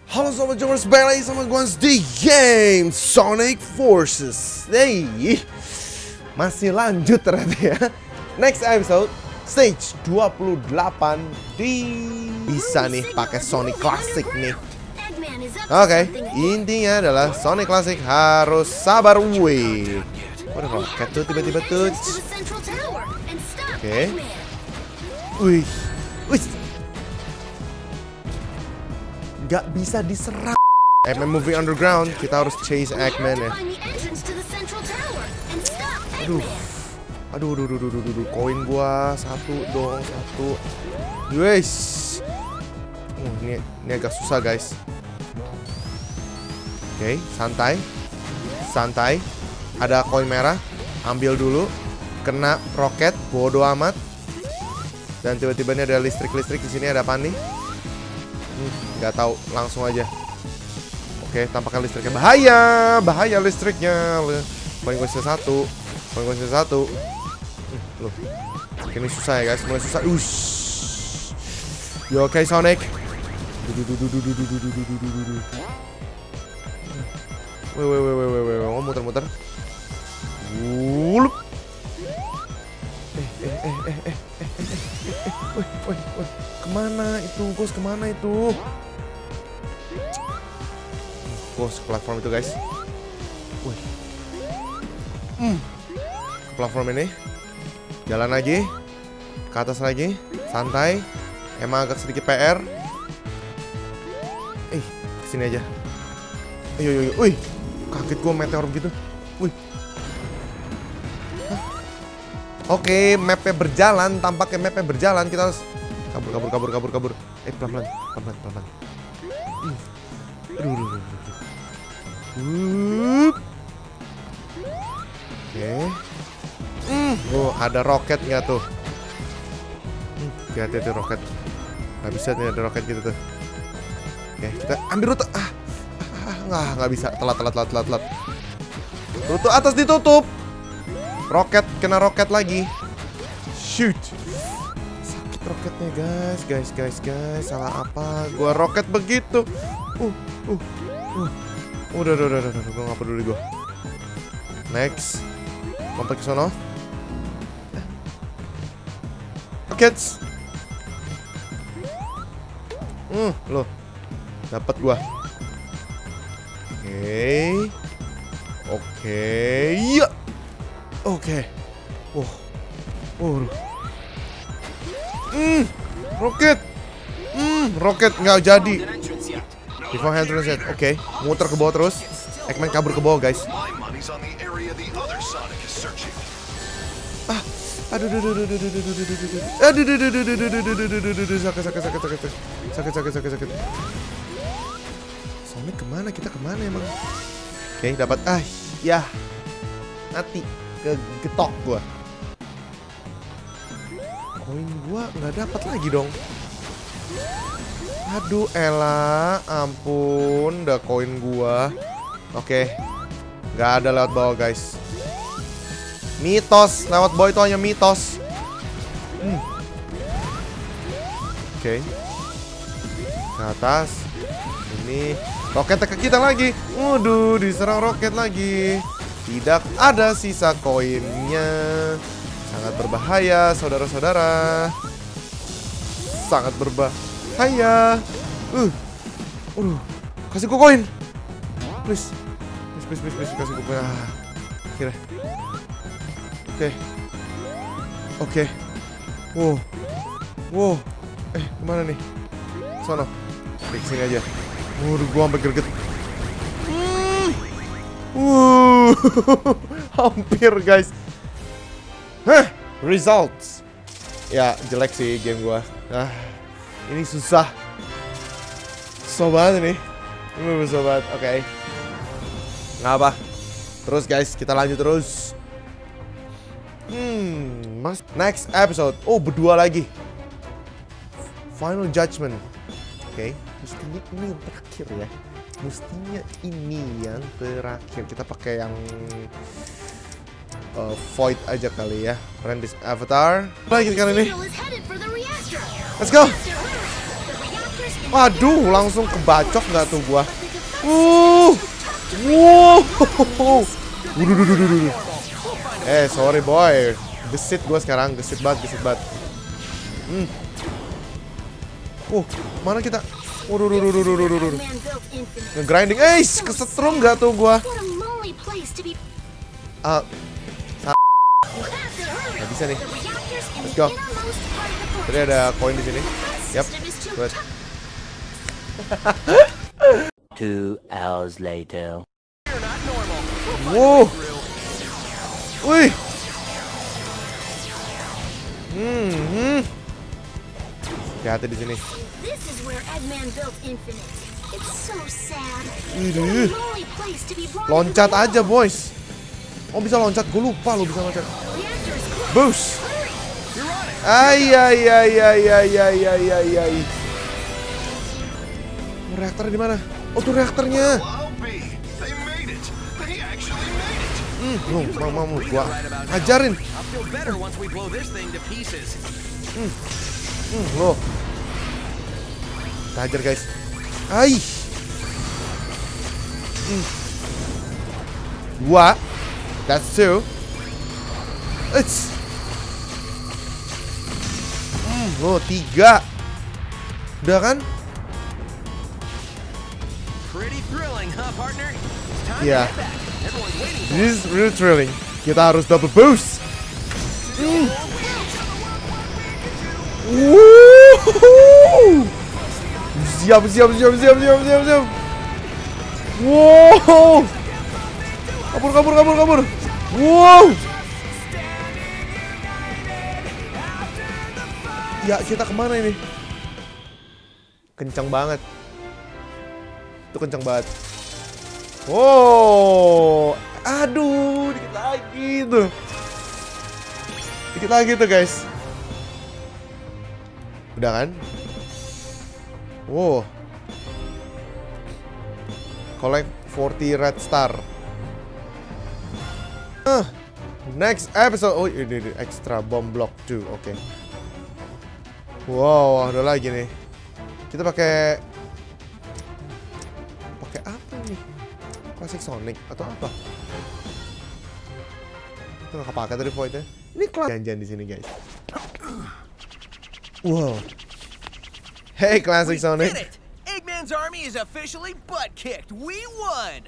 Halo sobat Jomers, balik lagi sama gue di game Sonic Forces. Hey, masih lanjut ternyata ya. Next episode, stage 28 bisa nih pakai Sonic Classic nih. Oke, intinya adalah Sonic Classic harus sabar. Wih, waduh, roket tuh tiba-tiba tuh. Oke. Wih, gak bisa diserang. Eggman moving underground, kita harus chase Eggman ya. Aduh, koin gua satu dong, satu. Yes. Ini agak susah guys. Oke, santai. Ada koin merah, ambil dulu. Kena roket, bodo amat. Dan tiba-tiba ini ada listrik di sini, ada apa nih? Nggak tahu, langsung aja. Oke, tampaknya listriknya bahaya listriknya. Paling gue satu. Loh, ini susah ya guys, mulai susah. Yo, oke Sonic. Wait, oh, muter. Wulup. Kemana itu? Ghost kemana itu? Ghost ke platform itu guys. Ke platform ini. Jalan lagi. Ke atas lagi. Santai. Emang agak sedikit PR. Kesini aja. Ayo. Wih, kaget gua meteor begitu. Wih. Oke, mapnya berjalan. Tampaknya mapnya berjalan. Kita harus kabur. Pelan-pelan. Oke. Oh, ada roket nggak tuh? Hati-hati roket. Nggak bisa nih ada roket gitu tuh. Oke, kita ambil rute. Nggak bisa. Telat. Rute atas ditutup. Roket, kena roket lagi. Shoot. Sakit roketnya guys. Salah apa? Gua roket begitu. Udah. Gua nggak peduli gua. Next. Lompat ke sono. Rockets. Loh. Dapat gua. Oke. Ya. Oke. Roket nggak jadi. Before hand reset. Oke, muter ke bawah terus. Eggman kabur ke bawah guys. Aduh. Sakit. Sonic kemana? Kita kemana emang? Oke, dapat. Ya. Mati. Kegetok gua. Koin gua nggak dapat lagi dong. Aduh, elah, ampun, udah koin gua. Oke, nggak ada lewat bawah guys. Mitos, lewat bawah itu hanya mitos. Oke. Ke atas. Ini roketnya ke kita lagi. Waduh, diserang roket lagi. Tidak ada sisa koinnya. Sangat berbahaya, saudara-saudara. Sangat berbahaya. Kasih gue koin. Please, kasih gue koin. Akhirnya. Oke. Wow. Kemana nih? Sono. Oke, sini aja. Gue sampai greget. Hampir guys. Results. Ya jelek sih game gua. Ini susah. Susah banget ini. Susah banget. Oke. Nggak apa. Terus guys, kita lanjut terus. Next episode. Oh, berdua lagi. Final Judgment. Oke. Mestinya ini yang terakhir ya. Mestinya ini yang terakhir. Kita pakai yang Void aja kali ya. Run this avatar. Lagi kali ini. Let's go. Waduh, langsung kebacok nggak tuh gua? Wow. Sorry boy. Gesit gua sekarang, gesit banget. Mana kita? Nge-grinding. Kesetrum nggak tuh gua? Nggak bisa nih. Let's go. Tadi ada koin di sini. Yap. Good. 2 hours later. Wow. Wih. Hati-hati di sini. Loncat aja, boys. Oh, bisa loncat. Gue lupa lo bisa loncat. Boost. Ay. Reaktornya di mana? Oh, tuh reaktornya. Mau gua ajarin. Lo. Kita hajar, guys. Ai. Dua. That's two. It's. Lo, tiga. Udah kan? Iya. This is really thrilling. Kita harus double boost. Siap. Wow. Kabur. Wow. Ya, kita kemana ini? Kencang banget. Itu kencang banget. Oh, aduh, dikit lagi tuh guys. Udah kan? Wow. Collect 40 red star. Next episode. Oh, ini extra bomb block 2. Oke. Wow, ada lagi nih. Kita pakai apa nih? Classic Sonic atau apa? Itu nggak kepake tadi voidnya. Ini janjian di sini guys. Wow. Hey Classic Sonic. Eggman's army is officially butt kicked. We won.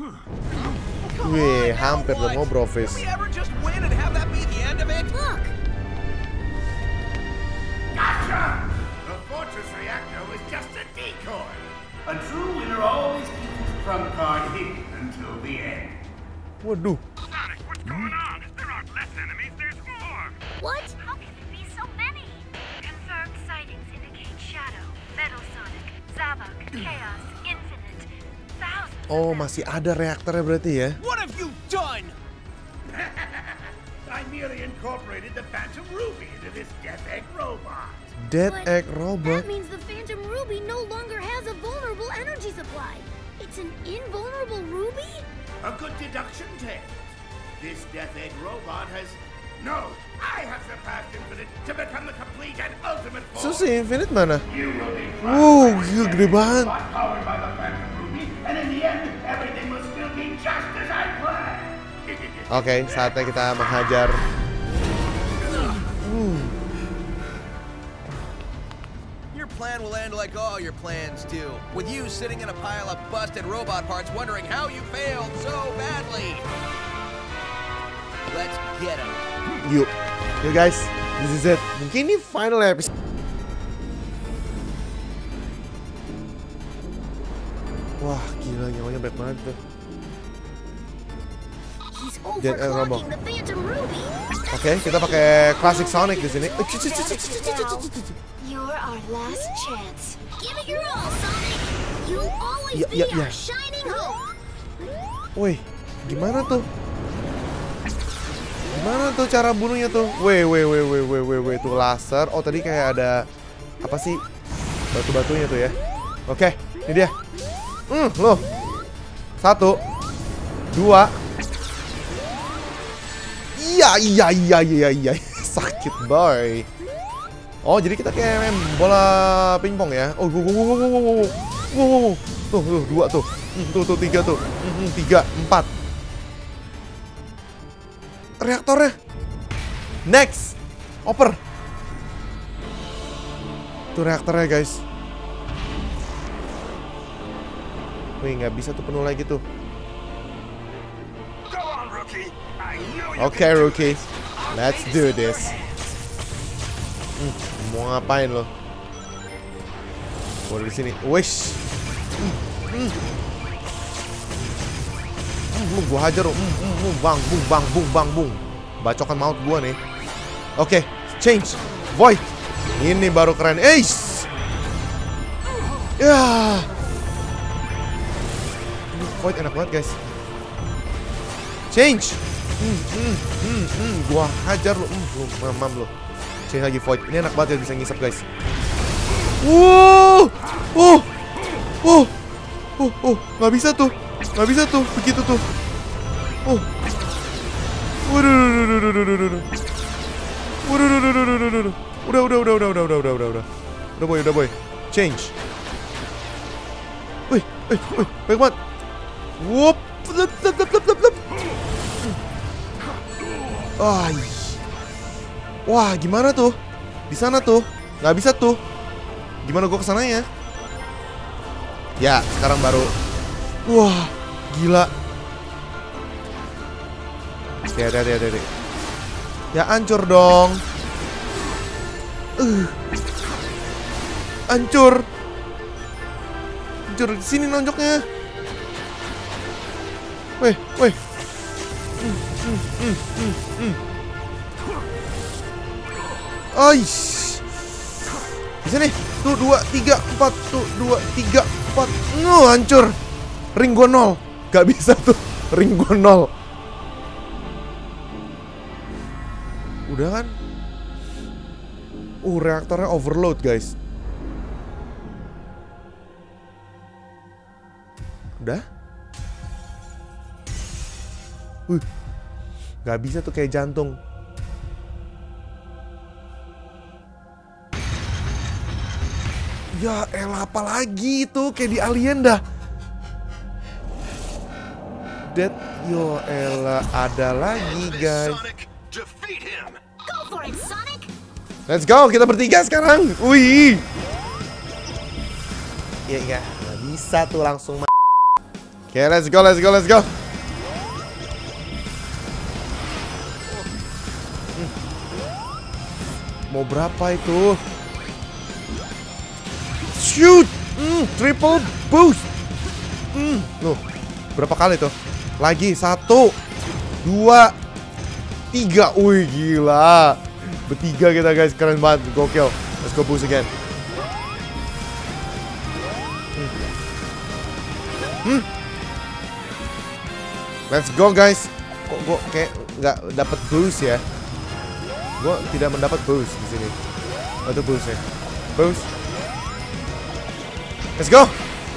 Wih, hampir udah mau Brofist. Can we ever just win and have that be the end of it? Look. Gotcha! The fortress reactor was just a decoy. A true winner always keeps his trump card hidden until the end. Waduh. Sonic, what's going on? There aren't less enemies, there's more. What? How can there be so many? Confirmed sightings indicate Shadow, Metal Sonic, Zavok, Chaos, Infinite, thousands. Oh, masih ada reaktornya berarti ya? What have you done? I merely incorporated the Phantom Ruby into this Death Egg robot. Death Egg robot? That means the Phantom Ruby no longer has a vulnerable energy supply. It's an invulnerable ruby? A good deduction, Tails. This Death Egg robot has... No, I have surpassed Infinite to become the complete and ultimate form. So si Infinite mana? You will be Gila gede banget. powered by the Phantom Ruby, and in the end, everything will still be just as I planned. Oke, saatnya kita menghajar. Your plan will end like all your plans do, with you sitting in a pile of busted robot parts wondering how you failed so badly. Let's get him. Yuk guys, this is it. Mungkin ini final episode. Wah, gila nyawanya banyak banget tuh. Death Egg robot. Oke, kita pakai Classic Sonic di sini. You're our last chance. Give it your all, Sonic. You'll always be our shining hope. Woi, gimana tuh? Gimana tuh cara bunuhnya tuh? Weh, tuh laser. Oh, tadi kayak ada apa sih? Batu-batunya tuh ya. Oke, ini dia. Loh. 1 2. Iya. Sakit boy. Oh, jadi kita kayak main bola pingpong ya. Oh, tuh, 2 tuh. Tuh 3 tuh. 3, 4. Reaktornya. Next. Oper. Tuh reaktornya, guys. Wih, nggak bisa tuh penuh lagi tuh. Oke, rookie. Let's do this. Mau ngapain lo? Mau dari sini. Wish. Gua hajar lo. Bang. Bacokan maut gua nih. Oke, change. Void. Ini baru keren. Ace. Ya. Void enak banget, guys. Change. Gua hajar lo. Mamam lo. Change lagi Void. Ini enak banget ya, bisa ngisap, guys. Nggak bisa tuh. Begitu tuh. Udah boy. Change. Wih, baik banget. Whoop. Wah, gimana tuh? Di sana tuh, nggak bisa tuh. Gimana gua kesananya? Ya, sekarang baru. Wah, gila. Hati. Ya, hancur dong. Hancur. Di sini nonjoknya. Weh. Aish. Bisa nih. Tuh 2, 3, 4. Tuh 2, 3, 4. Hancur. Ring gua 0. Gak bisa tuh. Ring gua 0. Udah kan? Reaktornya overload, guys. Udah? Gak bisa tuh kayak jantung. Ya elah, apa lagi itu? Kayak di Alien dah. Dead. Yo elah, ada lagi, guys. Let's go, kita bertiga sekarang. Wih. Ya, nggak bisa tuh langsung. Oke, let's go. Mau berapa itu? Shoot! Triple boost. Loh, berapa kali tuh? Lagi 1, 2, 3. Wih, gila. Bertiga kita, guys, keren banget, gokil. Let's go boost again. Let's go, guys. Kok gue kayak nggak dapat boost ya? Gue tidak mendapat boost di sini. Oh, itu boost ya. Boost. Let's go.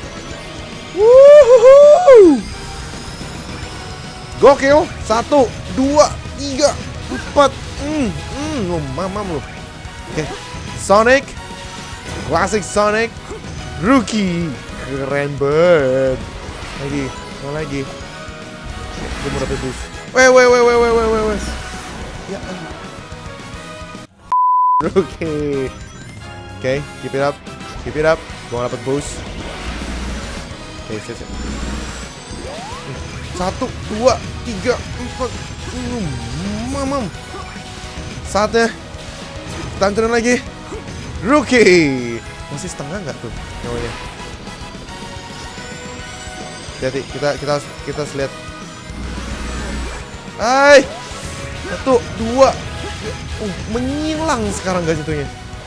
Woohoo! Gokil. 1, 2, 3, 4. Mamam lu. Oke. Sonic. Classic Sonic. Rookie. Keren banget. Lagi. Gue mau dapet boost. Weh. Ya. Rookie. Oke, keep it up. Gue mau dapet boost. Oke, siap. 1, 2, 3, 4. Mamam. Saatnya kita hancurin lagi. Rookie. Masih setengah nggak tuh nyawanya? Hati, kita lihat. Hai. 1, 2. Menyilang sekarang guys itunya.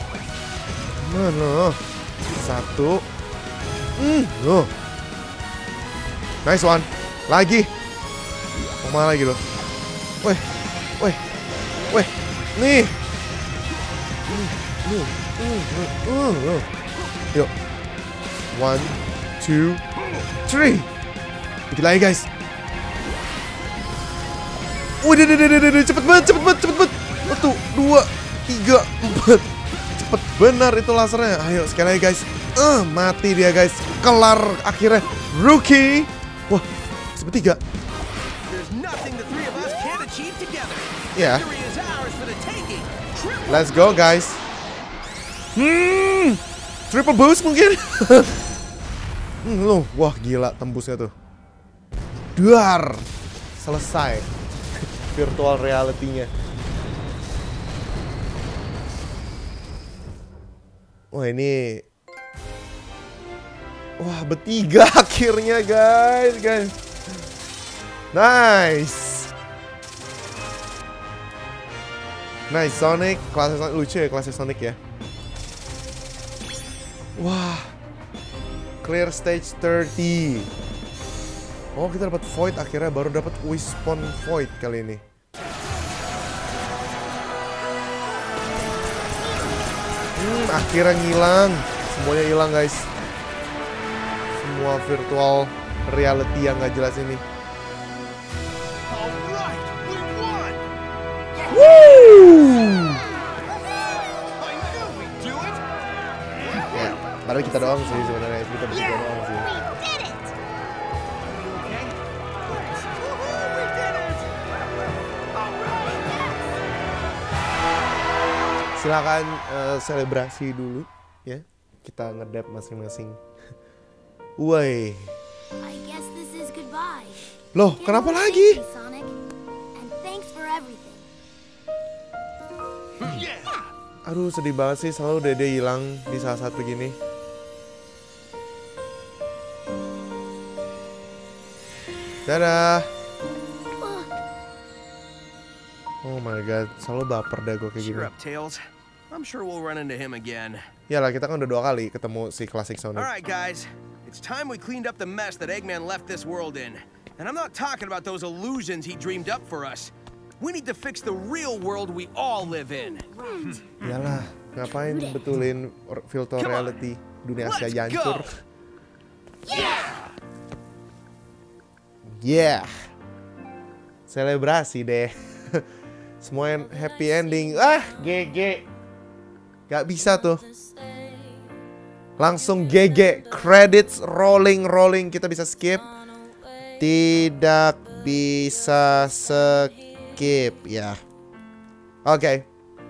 Mana? 1. Loh. Nice one. Lagi. Mana lagi loh? Weh. Nih. Yuk. 1, 2, 3. Dikit lagi, guys. Udah, cepet banget. 1, 2, 3, 4. dapet benar itu lasernya. Ayo sekali lagi guys. Mati dia guys. Kelar akhirnya rookie. Wah, bertiga. Ya. Let's go guys. Triple boost mungkin. Wah gila tembusnya tuh. Duar. Selesai. Virtual reality-nya. Wah ini. Wah bertiga akhirnya guys. Nice. Nice Sonic. Kelasnya Sonic lucu ya kelasnya Sonic ya. Wah. Clear stage 30. Oh kita dapat Void akhirnya, baru dapat Wispon Void kali ini. Akhirnya ngilang. Semuanya hilang guys. Semua virtual reality yang gak jelas ini. Woo! Ya, padahal kita doang sih sebenarnya. Kita berdua doang sih. Silakan selebrasi dulu ya. Kita ngedap masing-masing. Woi. Loh, kenapa lagi? Aduh, sedih banget sih selalu Dede hilang di saat-saat begini. Dadah. Oh my god, selalu baper dah gue kayak gini. I'm sure we'll run into him again. Yalah, kita kan udah 2 kali ketemu si Classic Sonic. Alright guys, it's time we cleaned up the mess that Eggman left this world in. And I'm not talking about those illusions he dreamed up for us. We need to fix the real world we all live in. Yalah, ngapain betulin virtual reality dunia Asia hancur. Yeah. Selebrasi deh. Semua yang happy ending. GG. Gak bisa tuh. Langsung GG. Credits rolling. Kita bisa skip. Tidak bisa skip ya. Oke.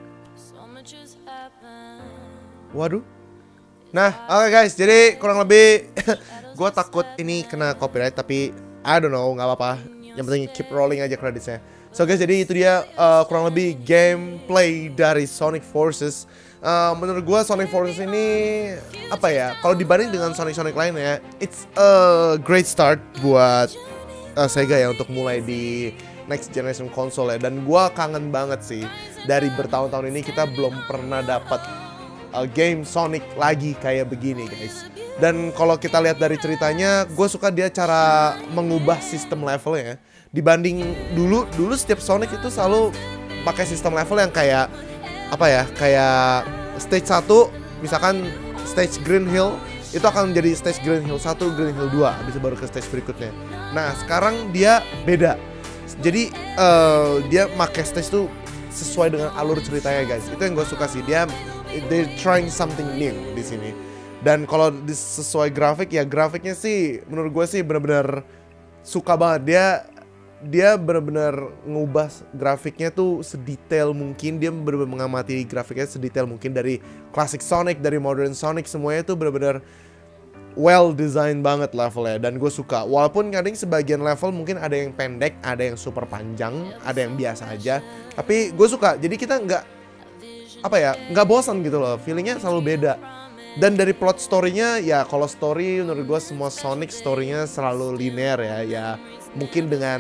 Waduh. Nah, oke guys. Jadi kurang lebih gue takut ini kena copyright, tapi I don't know, nggak apa-apa. Yang penting keep rolling aja creditsnya. So guys, jadi itu dia kurang lebih gameplay dari Sonic Forces. Menurut gue Sonic Forces ini apa ya? Kalau dibanding dengan Sonic lainnya, it's a great start buat Sega ya untuk mulai di next generation console ya. Dan gue kangen banget sih, dari bertahun-tahun ini kita belum pernah dapat game Sonic lagi kayak begini guys. Dan kalau kita lihat dari ceritanya, gue suka dia cara mengubah sistem levelnya. Dibanding dulu setiap Sonic itu selalu pakai sistem level yang kayak apa ya? Kayak stage 1, misalkan stage Green Hill itu akan menjadi stage Green Hill 1, Green Hill 2, habis itu baru ke stage berikutnya. Nah, sekarang dia beda. Jadi dia pakai stage tuh sesuai dengan alur ceritanya guys. Itu yang gue suka sih. They're trying something new di sini. Dan kalau sesuai grafik ya, grafiknya sih menurut gue sih benar-benar suka banget. Dia benar-benar ngubah grafiknya tuh sedetail mungkin. Dia benar-benar mengamati grafiknya sedetail mungkin. Dari classic Sonic, dari modern Sonic, semuanya tuh benar-benar well design banget levelnya. Dan gue suka. Walaupun kadang sebagian level mungkin ada yang pendek, ada yang super panjang, ada yang biasa aja. Tapi gue suka. Jadi kita nggak bosan gitu loh. Feelingnya selalu beda. Dan dari plot story-nya ya, kalau story menurut gue semua Sonic story-nya selalu linear ya. Ya mungkin dengan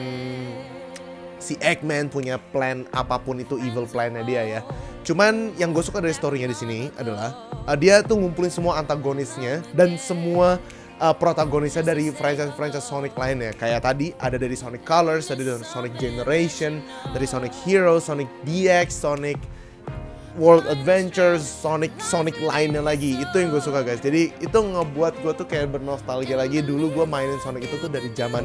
si Eggman punya plan apapun itu, evil plan-nya dia ya. Cuman yang gue suka dari story-nya di sini adalah dia tuh ngumpulin semua antagonisnya dan semua protagonisnya dari franchise Sonic lainnya. Kayak tadi ada dari Sonic Colors, ada dari Sonic Generation, dari Sonic Heroes, Sonic DX, Sonic World Adventures, Sonic lainnya lagi. Itu yang gue suka guys. Jadi itu ngebuat gue tuh kayak bernostalgia lagi. Dulu gue mainin Sonic itu tuh dari zaman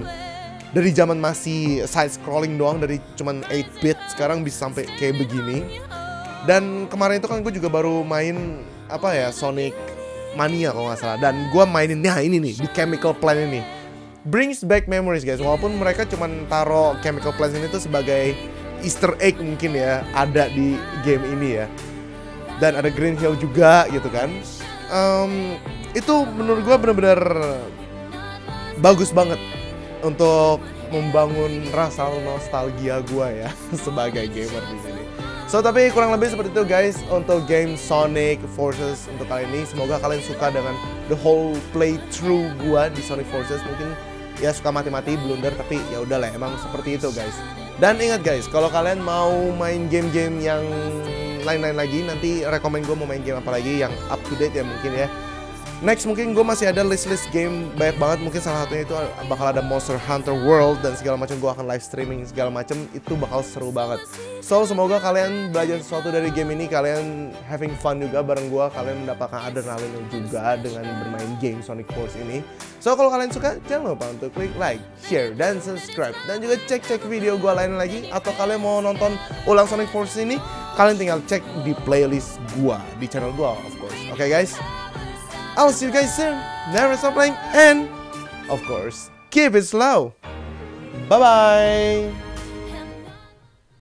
masih side scrolling doang, dari cuman 8-bit, sekarang bisa sampai kayak begini. Dan kemarin itu kan gue juga baru main apa ya, Sonic Mania kalau nggak salah. Dan gue mainin ini nih di Chemical Plant ini. Brings back memories guys. Walaupun mereka cuman taruh Chemical Plant ini tuh sebagai Easter egg mungkin ya, ada di game ini ya. Dan ada Green Hill juga gitu kan. Itu menurut gue bener-bener bagus banget untuk membangun rasa nostalgia gue ya sebagai gamer di sini. So tapi kurang lebih seperti itu guys untuk game Sonic Forces untuk kali ini. Semoga kalian suka dengan the whole playthrough gue di Sonic Forces. Mungkin ya suka mati-mati blunder, tapi ya udahlah, emang seperti itu guys. Dan ingat guys, kalau kalian mau main game-game yang lain-lain lagi, nanti rekomen gue mau main game apa lagi yang up to date ya mungkin ya. Next mungkin gue masih ada list-list game banyak banget. Mungkin salah satunya itu bakal ada Monster Hunter World dan segala macam. Gue akan live streaming segala macam, itu bakal seru banget. So semoga kalian belajar sesuatu dari game ini, kalian having fun juga bareng gue, kalian mendapatkan adrenalin juga dengan bermain game Sonic Force ini. So kalau kalian suka, jangan lupa untuk klik like, share, dan subscribe. Dan juga cek video gue lain lagi. Atau kalian mau nonton ulang Sonic Force ini, kalian tinggal cek di playlist gue, di channel gue of course. Oke guys, I'll see you guys soon. Never stop playing, and of course, keep it slow. Bye bye.